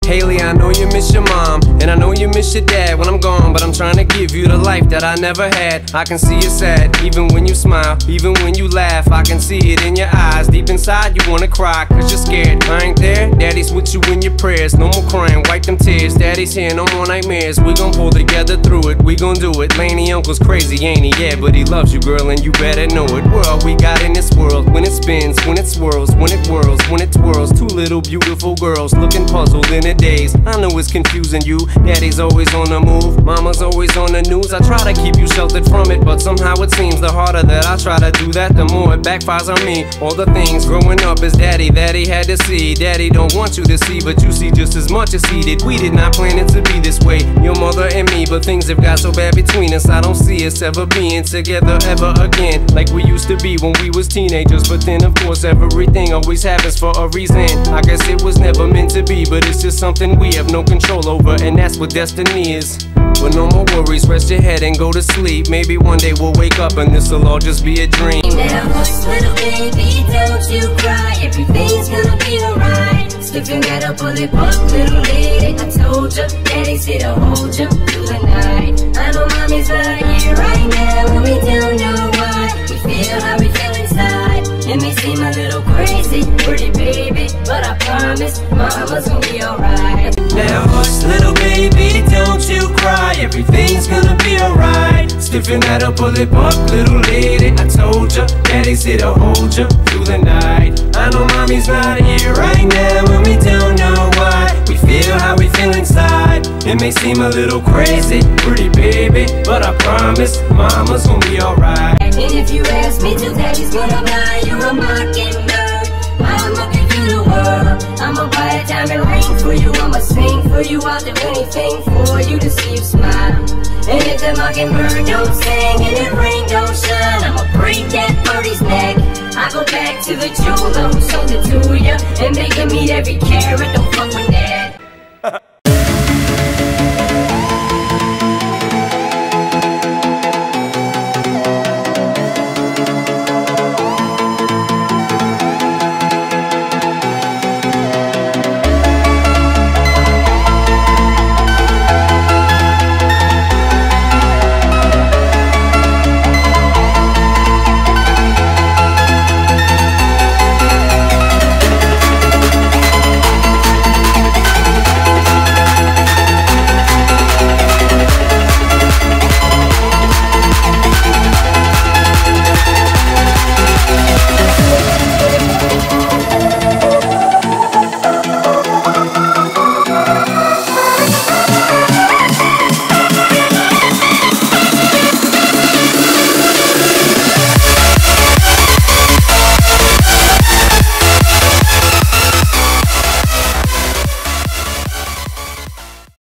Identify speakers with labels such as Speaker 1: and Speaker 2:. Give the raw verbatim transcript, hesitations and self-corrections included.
Speaker 1: Haley, I know you miss your mom, and I know you miss your dad when I'm gone, but I'm trying to give you the life that I never had. I can see you sad, even when you smile, even when you laugh. I can see it in your eyes, deep inside you wanna cry, cause you're scared. I ain't there, daddy's with you in your prayers. No more crying, wipe them tears. Daddy's here, no more nightmares. We gon' pull together through it, we gon' do it. Laney uncle's crazy, ain't he? Yeah, but he loves you, girl, and you better know it. We're all we got in this world. When it spins, when it swirls, when it whirls, when it twirls. Two little beautiful girls looking puzzled in a daze. I know it's confusing you. Daddy's always on the move, mama's always on the news. I try to keep you sheltered from it, but somehow it seems the harder that I try to do that, the more it backfires on me. All the things growing up as daddy that he had to see, daddy don't want you to see, but you see just as much as he did. We did not plan it to be this way, your mother and me, but things have got so bad between us. I don't see us ever being together ever again, like we used to be when we was teenagers. But then of course everything always happens for a reason. I guess it was never meant to be, but it's just something we have no control over, and that's what destiny is. But no more worries, rest your head and go to sleep. Maybe one day we'll wake up and this'll all just be a dream.
Speaker 2: Now hush, little baby, don't you cry. Everything's gonna be alright. Stiff and get up, pull it up, little lady. I told ya, daddy's here to hold you through the night. I know mommy's not here right now, and we don't know why. We feel how we feel inside. It may seem a little crazy, pretty baby, but I promise mama's gonna be alright.
Speaker 1: Now hush, little baby, don't you cry. Everything's gonna be alright. Stiffen that up, pull it up, little lady. I told ya, daddy's here to hold ya through the night. I know mommy's not here right now, and we don't know why. We feel how we feel inside. It may seem a little crazy, pretty baby, but I promise mama's gonna be alright.
Speaker 2: And if you ask me to, daddy's gonna buy you a mockingbird. I'ma give you the world. I'ma buy a diamond ring for you. I'ma sing for you. I'll do anything for you to see you smile. And if the mockingbird don't sing and the rain don't shine, I'ma break that birdie's neck. I go back to the jeweler who sold it to ya, and make him eat every carrot. Don't fuck with